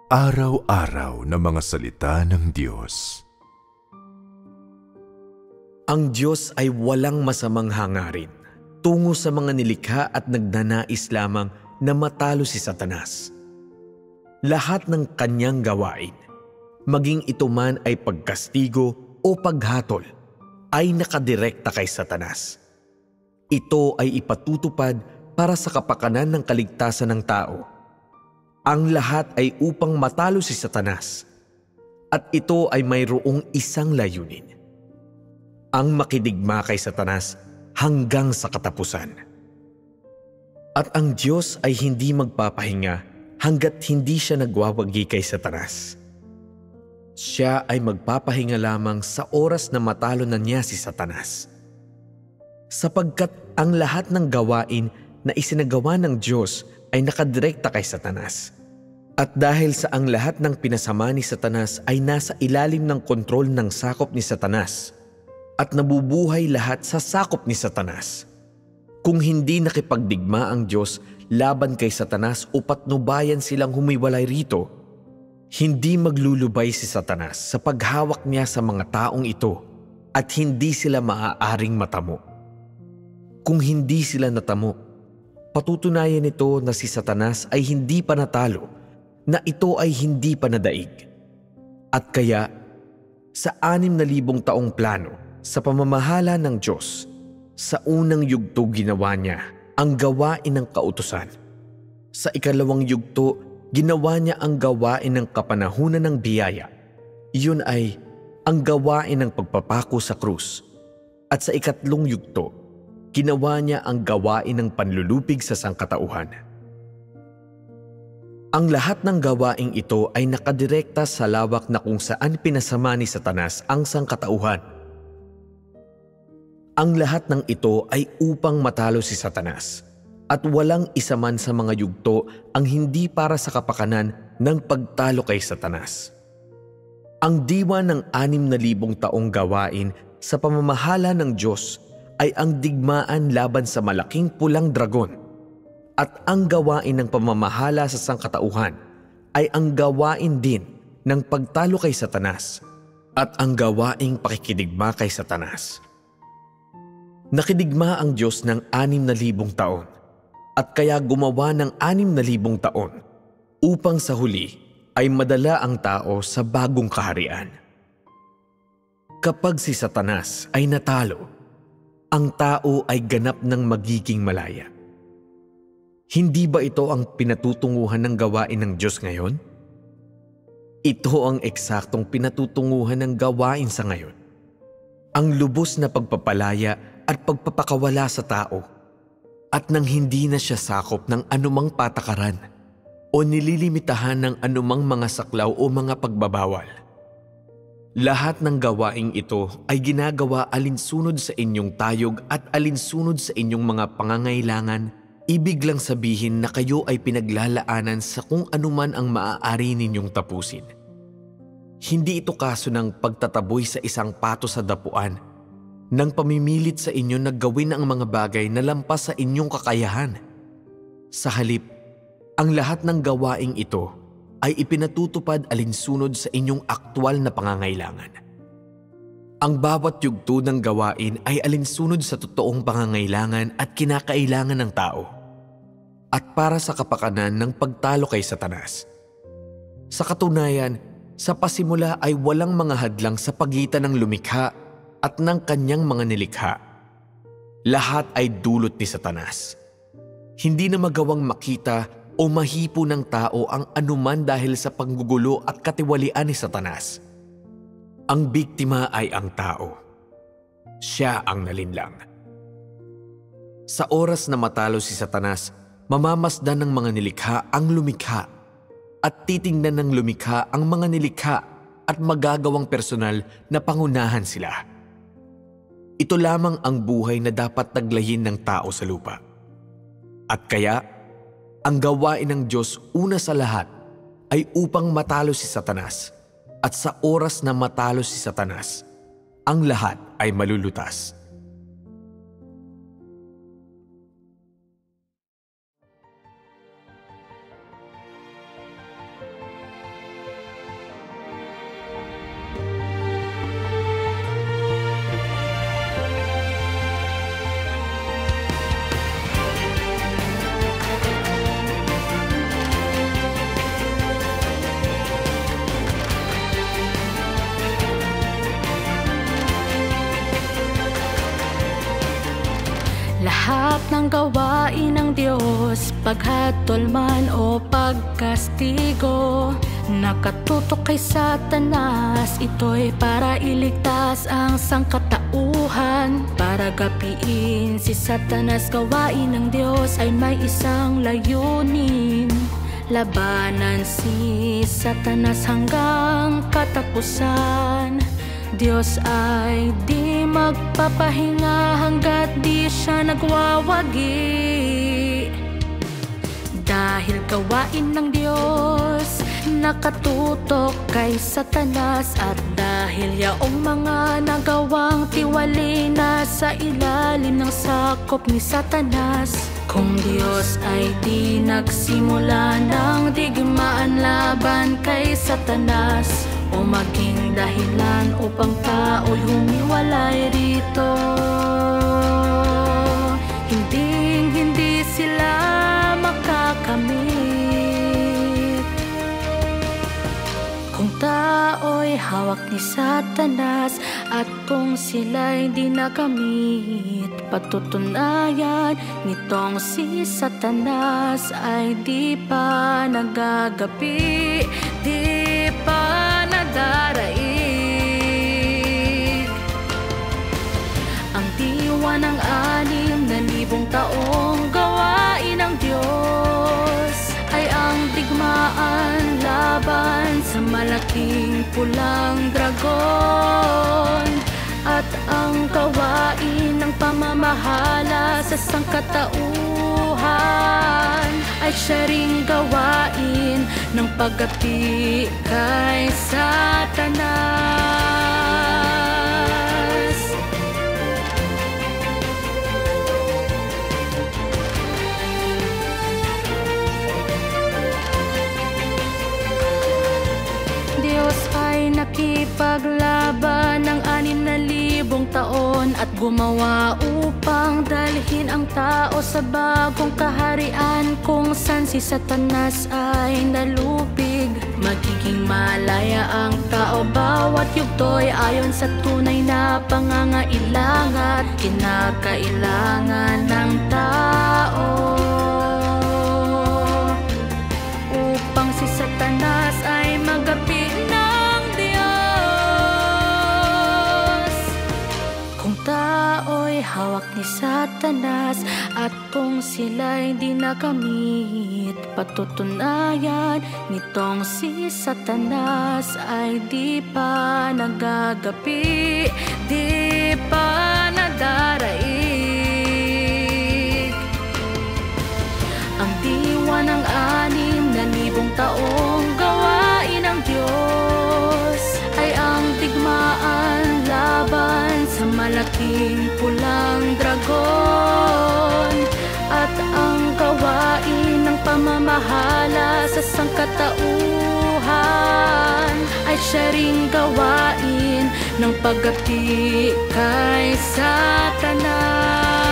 Araw-araw na mga salita ng Diyos. Ang Diyos ay walang masamang hangarin tungo sa mga nilikha at nagnanais lamang na matalo si Satanas. Lahat ng kanyang gawain, maging ito man ay pagkastigo o paghatol, ay nakadirekta kay Satanas. Ito ay ipatutupad para sa kapakanan ng kaligtasan ng tao. Ang lahat ay upang matalo si Satanas, at ito ay mayroong isang layunin: ang makidigma kay Satanas hanggang sa katapusan. At ang Diyos ay hindi magpapahinga hanggat hindi siya nagwawagi kay Satanas. Siya ay magpapahinga lamang sa oras na matalo na niya si Satanas. Sapagkat ang lahat ng gawain na isinagawa ng Diyos ay nakadirekta kay Satanas. At dahil sa ang lahat ng pinasama ni Satanas ay nasa ilalim ng kontrol ng sakop ni Satanas, at nabubuhay lahat sa sakop ni Satanas, kung hindi nakipagdigma ang Diyos laban kay Satanas o patnubayan silang humiwalay rito, hindi maglulubay si Satanas sa paghawak niya sa mga taong ito at hindi sila maaaring matamo. Kung hindi sila natamo, patutunayan nito na si Satanas ay hindi pa natalo, na ito ay hindi pa nadaig. At kaya, sa 6,000 taong plano, sa pamamahala ng Diyos, sa unang yugto ginawa niya ang gawain ng kautusan. Sa ikalawang yugto, ginawa niya ang gawain ng kapanahunan ng biyaya. Iyon ay ang gawain ng pagpapako sa krus. At sa ikatlong yugto, ginawa niya ang gawain ng panlulupig sa sangkatauhan. Ang lahat ng gawaing ito ay nakadirekta sa lawak na kung saan pinasama ni Satanas ang sangkatauhan. Ang lahat ng ito ay upang matalo si Satanas, at walang isa man sa mga yugto ang hindi para sa kapakanan ng pagtalo kay Satanas. Ang diwa ng 6,000 taong gawain sa pamamahala ng Diyos ay ang digmaan laban sa malaking pulang dragon, at ang gawain ng pamamahala sa sangkatauhan ay ang gawain din ng pagtalo kay Satanas at ang gawaing pakikidigma kay Satanas. Nakidigma ang Diyos ng 6,000 taon at kaya gumawa ng 6,000 taon upang sa huli ay madala ang tao sa bagong kaharian. Kapag si Satanas ay natalo, ang tao ay ganap ng magiging malaya. Hindi ba ito ang pinatutunguhan ng gawain ng Diyos ngayon? Ito ang eksaktong pinatutunguhan ng gawain sa ngayon. Ang lubos na pagpapalaya at pagpapakawala sa tao, at nang hindi na siya sakop ng anumang patakaran o nililimitahan ng anumang mga saklaw o mga pagbabawal. Lahat ng gawaing ito ay ginagawa alinsunod sa inyong tayog at alinsunod sa inyong mga pangangailangan. Ibig lang sabihin na kayo ay pinaglalaanan sa kung anuman ang maaari ninyong tapusin. Hindi ito kaso ng pagtataboy sa isang pato sa dapuan, ng pamimilit sa inyo na gawin ang mga bagay na lampas sa inyong kakayahan. Sa halip, ang lahat ng gawaing ito ay ipinatutupad alinsunod sa inyong aktwal na pangangailangan. Ang bawat yugto ng gawain ay alinsunod sa totoong pangangailangan at kinakailangan ng tao, at para sa kapakanan ng pagtalo kay Satanas. Sa katunayan, sa pasimula ay walang mga hadlang sa pagitan ng lumikha at ng kanyang mga nilikha. Lahat ay dulot ni Satanas. Hindi na magawang makita o mahipo ng tao ang anuman dahil sa panggugulo at katiwalian ni Satanas. Ang biktima ay ang tao. Siya ang nalinlang. Sa oras na matalo si Satanas, mamamasdan ng mga nilikha ang lumikha at titingnan ng lumikha ang mga nilikha at magagawang personal na pangunahan sila. Ito lamang ang buhay na dapat taglayin ng tao sa lupa. At kaya, ang gawain ng Diyos una sa lahat ay upang matalo si Satanas, at sa oras na matalo si Satanas, ang lahat ay malulutas. lahat ng gawain ng Diyos, paghatol man o pagkastigo. Nakatutok kay Satanas, ito'y para iligtas ang sangkatauhan. Para gapiin si Satanas, gawain ng Diyos ay may isang layunin: labanan si Satanas hanggang katapusan. Diyos ay di magpapahinga hanggat di siya nagwawagi. Dahil gawain ng Diyos nakatutok kay Satanas, at dahil yaong mga nagawang tiwali na sa ilalim ng sakop ni Satanas. Kung Diyos ay di nagsimula ng digmaan laban kay Satanas, o maging dahilan upang tao'y humiwalay rito, hindi sila makakamit. Kung tao'y hawak ni Satanas at kung sila'y di nakamit, patutunayan nitong si Satanas ay di pa nagagapi, di pa nadaraig. Ang diwa ng 6,000 taong gawain ng Diyos ay ang digmaan laban sa malaking pulang dragon. At ang gawain ng pamamahala sa sangkatauhan ay siya ring gawain ng paggapi kay Satanas. Diyos ay nakipaglaban ng 6,000 taon at gumawa upang dalhin ang tao sa bagong kaharian kung saan si Satanas ay nalupig. Magiging malaya ang tao bawat yugto'y ayon sa tunay na pangangailangan, kinakailangan ng tao, upang si Satanas ay magapi ng Diyos. Kung tao'y hawak ni Satanas at kung sila'y di nakamit, patutunayan nitong si Satanas ay di pa nagagapi, di pa nadaraig. Ang diwa ng 6,000 taong gawain ng Diyos ay ang digmaan laban sa malaking pulang dragon. At ang gawain ng pamamahala sa sangkatauhan ay siya ring gawain ng paggapi kay Satanas.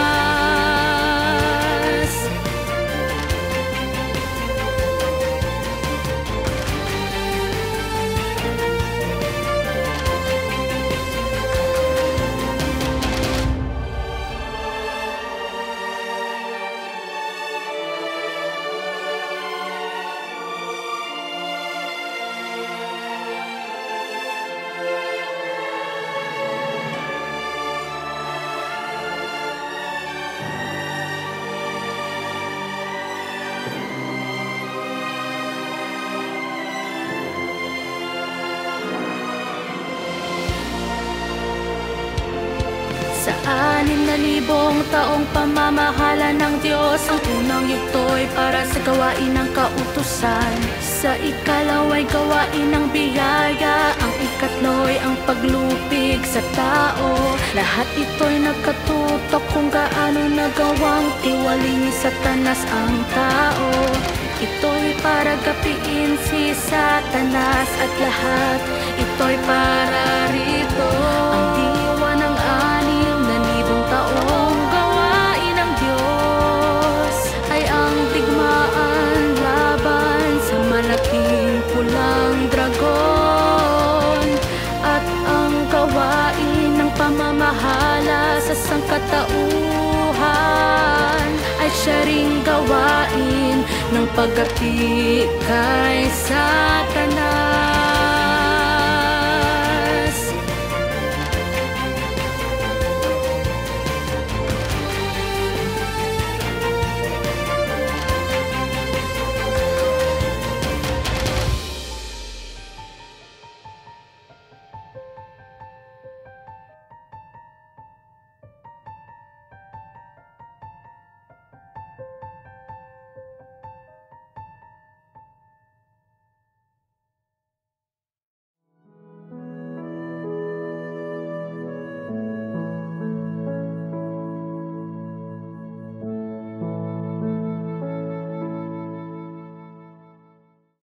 Sa 6,000 taong pamamahala ng Diyos, ang unang yugto'y para sa gawain ng kautusan. Sa ikalawa'y gawain ng biyaya, ang ikatlo'y ang paglupig sa tao. Lahat ito'y nagkatutok kung gaano nagawang tiwali ni Satanas ang tao. Ito'y para gapiin si Satanas at lahat ito'y para rito. Ang diwa ng 6,000 taong gawain ng Diyos ay ang digmaan laban sa malaking pulang dragon. At ang gawain ng pamamahala sa sangkatauhan ring gawain ng pag-api